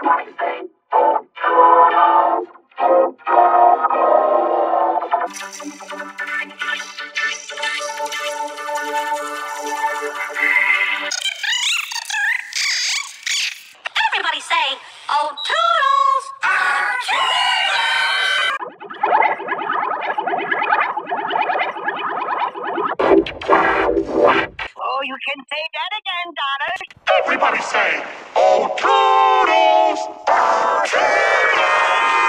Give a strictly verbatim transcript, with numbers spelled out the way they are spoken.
Everybody say, oh, Toodles! Oh, oh, you can say that again, daughter. Everybody say, oh, Toodles! Oh, Toodles!